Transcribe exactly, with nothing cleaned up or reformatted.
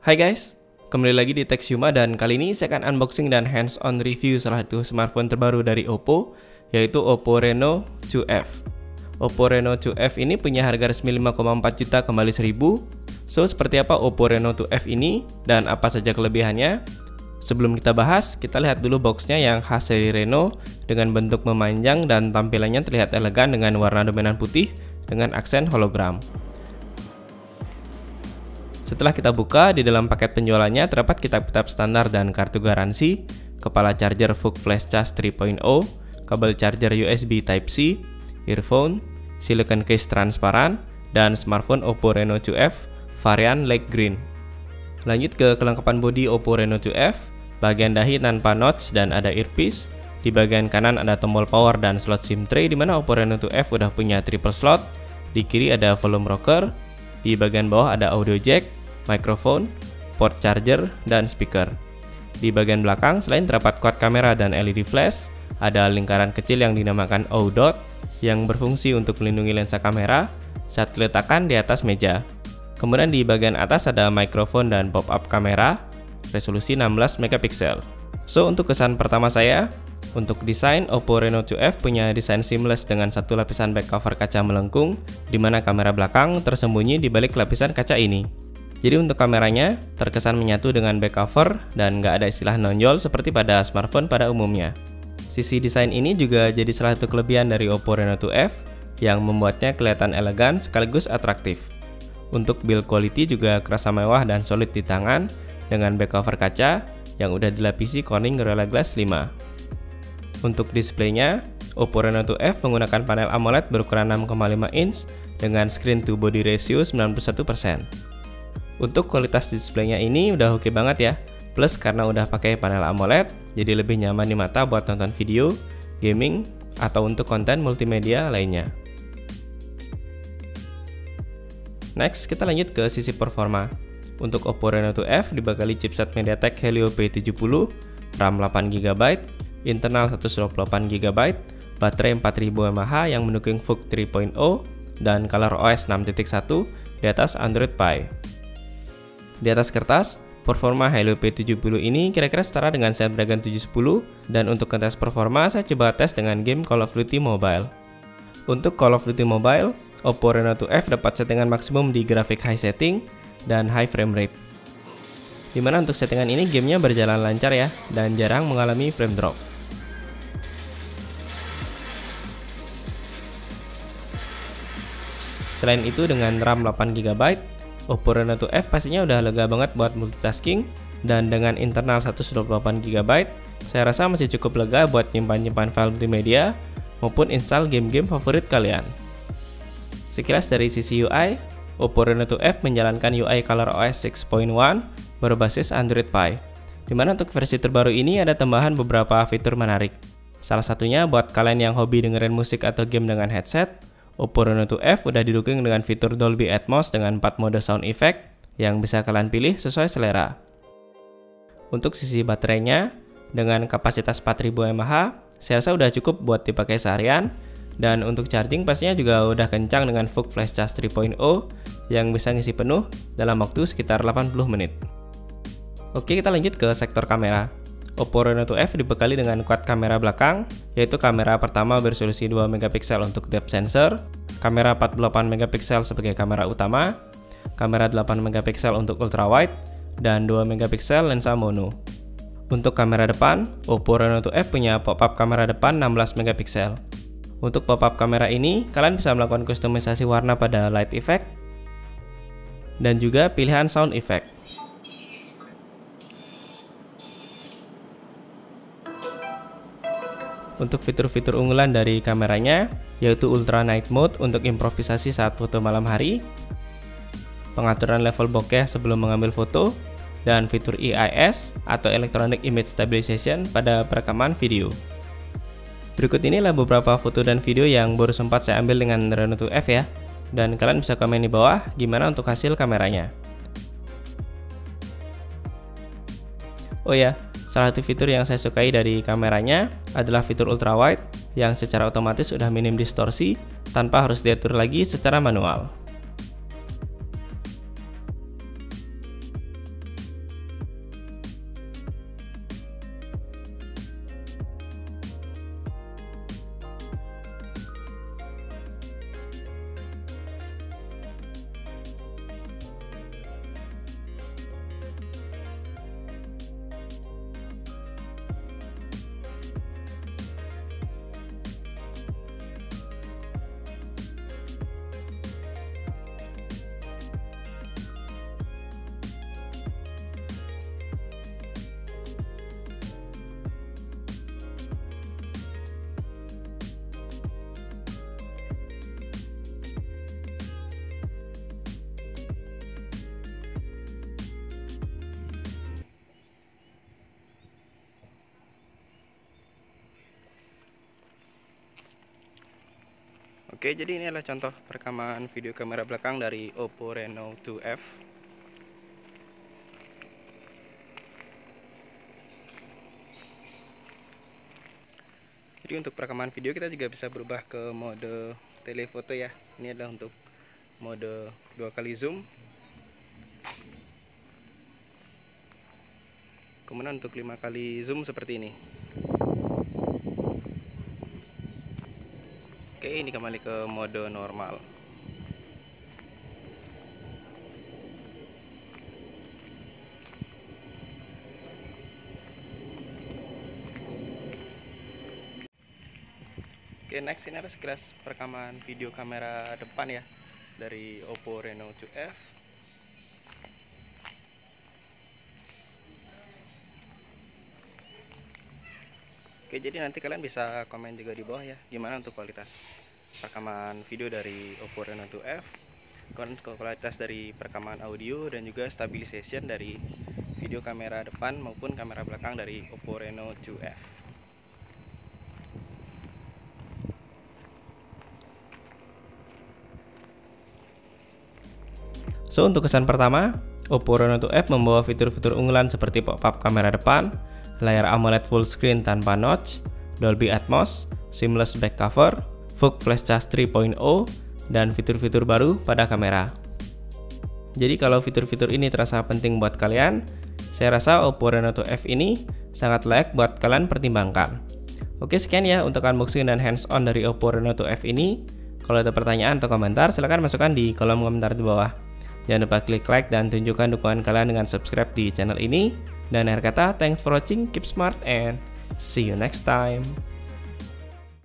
Hai guys, kembali lagi di Techsuma dan kali ini saya akan unboxing dan hands-on review salah satu smartphone terbaru dari Oppo, yaitu Oppo Reno dua F. Oppo Reno dua F ini punya harga resmi lima koma empat juta kembali seribu. So, seperti apa Oppo Reno dua F ini dan apa saja kelebihannya? Sebelum kita bahas, kita lihat dulu boxnya yang khas dari Reno dengan bentuk memanjang dan tampilannya terlihat elegan dengan warna dominan putih dengan aksen hologram. Setelah kita buka, di dalam paket penjualannya terdapat kitab-kitab standar dan kartu garansi, kepala charger V O O C Flash Charge tiga titik nol, kabel charger U S B Type-C, earphone, silicone case transparan, dan smartphone Oppo Reno dua F varian light green. Lanjut ke kelengkapan bodi Oppo Reno dua F, bagian dahi tanpa notch dan ada earpiece. Di bagian kanan ada tombol power dan slot SIM tray, di mana Oppo Reno dua F udah punya triple slot. Di kiri ada volume rocker. Di bagian bawah ada audio jack, microphone, port charger, dan speaker. Di bagian belakang selain terdapat quad kamera dan L E D flash, ada lingkaran kecil yang dinamakan O dot yang berfungsi untuk melindungi lensa kamera saat diletakkan di atas meja. Kemudian di bagian atas ada mikrofon dan pop-up kamera, resolusi enam belas megapiksel. So, untuk kesan pertama saya, untuk desain Oppo Reno dua F punya desain seamless dengan satu lapisan back cover kaca melengkung, di mana kamera belakang tersembunyi di balik lapisan kaca ini. Jadi untuk kameranya terkesan menyatu dengan back cover dan nggak ada istilah nonjol seperti pada smartphone pada umumnya. Sisi desain ini juga jadi salah satu kelebihan dari Oppo Reno dua F yang membuatnya kelihatan elegan sekaligus atraktif. Untuk build quality juga kerasa mewah dan solid di tangan dengan back cover kaca yang udah dilapisi Corning Gorilla Glass lima. Untuk displaynya, Oppo Reno dua F menggunakan panel AMOLED berukuran enam koma lima inch dengan screen to body ratio sembilan puluh satu persen. Untuk kualitas displaynya ini udah oke banget ya. Plus karena udah pakai panel AMOLED, jadi lebih nyaman di mata buat nonton video, gaming, atau untuk konten multimedia lainnya. Next, kita lanjut ke sisi performa. Untuk Oppo Reno dua F dibekali chipset MediaTek Helio P tujuh puluh, RAM delapan giga byte, internal seratus dua puluh delapan giga byte, baterai empat ribu mAh yang mendukung V O O C tiga titik nol, dan ColorOS enam titik satu di atas Android Pie. Di atas kertas, performa Helio P tujuh puluh ini kira-kira setara dengan Snapdragon tujuh sepuluh, dan untuk ngetes performa saya coba tes dengan game Call of Duty Mobile. Untuk Call of Duty Mobile, Oppo Reno dua F dapat settingan maksimum di grafik high setting dan high frame rate. Dimana untuk settingan ini gamenya berjalan lancar ya, dan jarang mengalami frame drop. Selain itu dengan RAM delapan giga byte, Oppo Reno dua F pastinya udah lega banget buat multitasking, dan dengan internal seratus dua puluh delapan giga byte, saya rasa masih cukup lega buat nyimpan-nyimpan file multimedia maupun install game-game favorit kalian. Sekilas dari sisi U I, Oppo Reno dua F menjalankan U I ColorOS enam titik satu berbasis Android Pie, dimana untuk versi terbaru ini ada tambahan beberapa fitur menarik. Salah satunya buat kalian yang hobi dengerin musik atau game dengan headset, Oppo Reno dua F udah didukung dengan fitur Dolby Atmos dengan empat mode sound effect yang bisa kalian pilih sesuai selera. Untuk sisi baterainya, dengan kapasitas empat ribu mAh, saya rasa udah cukup buat dipakai seharian, dan untuk charging pastinya juga udah kencang dengan V O O C Flash Charge tiga titik nol yang bisa ngisi penuh dalam waktu sekitar delapan puluh menit. Oke, kita lanjut ke sektor kamera. Oppo Reno dua F dibekali dengan quad kamera belakang, yaitu kamera pertama beresolusi dua megapiksel untuk depth sensor, kamera empat puluh delapan megapiksel sebagai kamera utama, kamera delapan megapiksel untuk ultrawide, dan dua megapiksel lensa mono. Untuk kamera depan, Oppo Reno dua F punya pop-up kamera depan enam belas megapiksel. Untuk pop-up kamera ini, kalian bisa melakukan kustomisasi warna pada light effect, dan juga pilihan sound effect. Untuk fitur-fitur unggulan dari kameranya, yaitu Ultra Night Mode untuk improvisasi saat foto malam hari, pengaturan level bokeh sebelum mengambil foto, dan fitur E I S atau Electronic Image Stabilization pada perekaman video. Berikut inilah beberapa foto dan video yang baru sempat saya ambil dengan Reno dua F ya, dan kalian bisa komen di bawah gimana untuk hasil kameranya. Oh ya, salah satu fitur yang saya sukai dari kameranya adalah fitur ultrawide yang secara otomatis sudah minim distorsi tanpa harus diatur lagi secara manual. Oke, jadi ini adalah contoh perekaman video kamera belakang dari Oppo Reno dua F. Jadi untuk perekaman video kita juga bisa berubah ke mode telefoto ya. Ini adalah untuk mode dua kali zoom. Kemudian untuk lima kali zoom seperti ini. Oke, ini kembali ke mode normal. Oke, next ini adalah sekilas perekaman video kamera depan ya dari Oppo Reno dua F. Oke, jadi nanti kalian bisa komen juga di bawah ya, gimana untuk kualitas perekaman video dari Oppo Reno dua F, kualitas dari perekaman audio, dan juga stabilization dari video kamera depan maupun kamera belakang dari Oppo Reno dua F. So, untuk kesan pertama, Oppo Reno dua F membawa fitur-fitur unggulan seperti pop-up kamera depan, layar AMOLED full screen tanpa notch, Dolby Atmos, seamless back cover, V O O C Flash Charge tiga titik nol, dan fitur-fitur baru pada kamera. Jadi kalau fitur-fitur ini terasa penting buat kalian, saya rasa Oppo Reno dua F ini sangat layak buat kalian pertimbangkan. Oke, sekian ya untuk unboxing dan hands-on dari Oppo Reno dua F ini. Kalau ada pertanyaan atau komentar, silahkan masukkan di kolom komentar di bawah. Jangan lupa klik like dan tunjukkan dukungan kalian dengan subscribe di channel ini. Dan akhir kata, thanks for watching, keep smart, and see you next time.